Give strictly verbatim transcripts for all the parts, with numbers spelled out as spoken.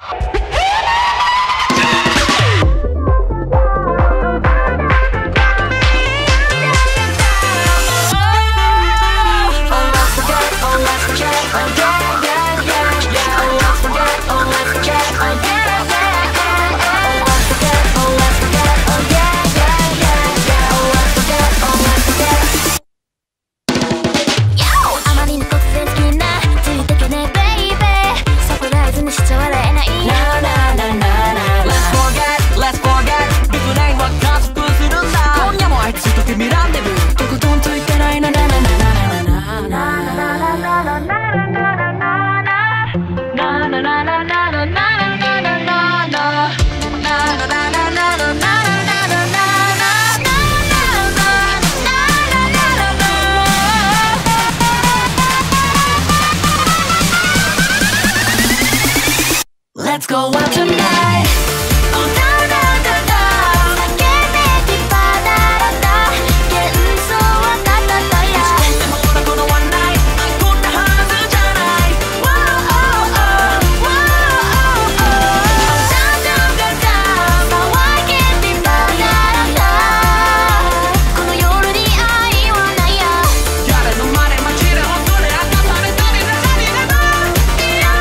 Let's go out tonight. Oh da da da da. 叫べてバダラダ。幻想はただだや。打ち込んでもほらこの one night。こんなはずじゃない。Whoa oh oh whoa oh oh。ダンダンダンダン。騒げてバダラダ。この夜に愛はないや。誰の真似街で恐れ明かされたりならりなら。いや。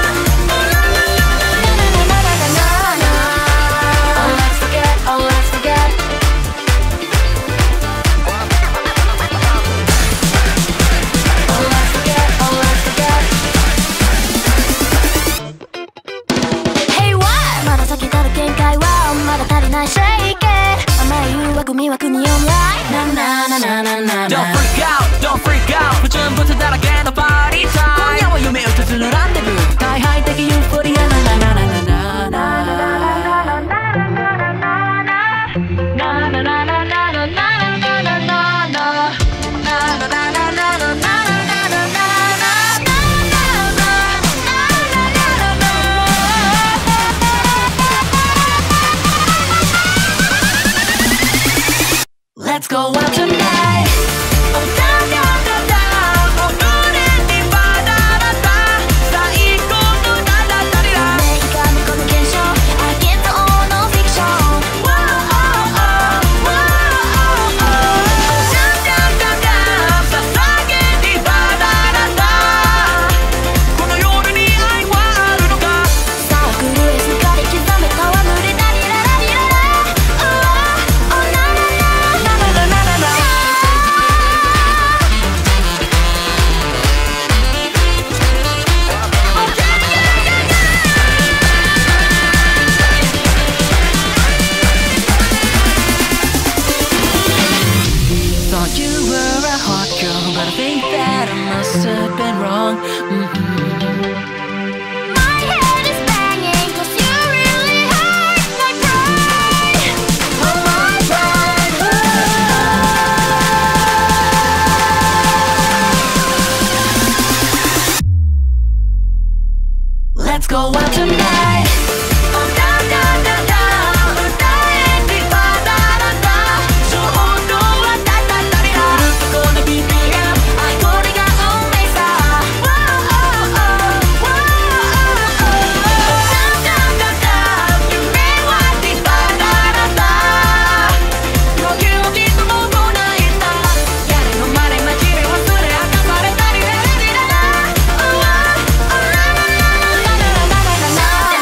迷惑にオンラインなななななな Don't freak out, don't freak out 不純物だらけのパーティータイム今夜は夢を綴るランデブー大敗的ユーフォリアななななななななLet's go out tonight. Oh da da da da. 踊れてバダラダ。最高のダダダリラ。メイクアップこの現象。Against all no fiction. Whoa oh oh whoa oh oh。ダンダンダンダン。捧げてバダラダ。この夜に愛はあるのか。さあグルースかで刻めたわ濡れたりララリララ。Oh oh na na na。Thought you were a hot girl, but I think that I must have been wrong. Mm-hmm. My head is banging, 'cause you really hurt my pride. Oh my pride. Let's go out tonight. Oh da da da da. 歌えてバダラダ。衝動はただたりだ。うるっとこの ビーピーエム。愛これが always さ。Whoa oh oh whoa oh oh。ダンダンダンダン。夢はてバダラダ。呼吸をいつもこないさ。やれのまれ街で忘れ明かされたりララリララ。Oh oh oh la la la la la la la la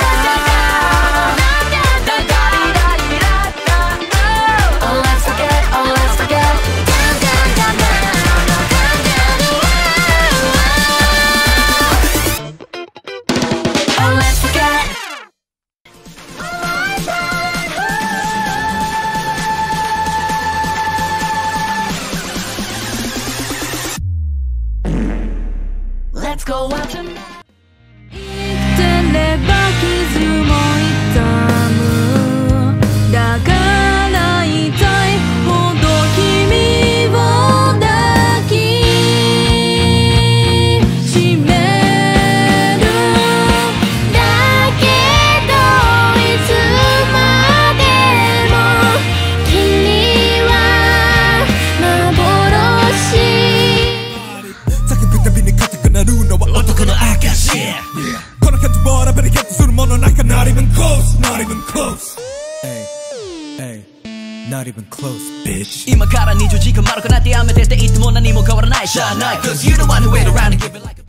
la。Oh let's forget, oh let's forget. Down down down down down. Oh let's forget. Let's go out tonight. 生きてれば傷も痛む。だから痛いほど君を抱きしめる。だけどいつまでも君は幻。 叫ぶたびに硬くなるのは男の証。この感じをラベルゲットするものなんかなり Yeah, not even close, bitch. 今からにじゅうじかん丸くなってやめてって言っても何も変わらないしゃあない Cause you the one who wait around and give it like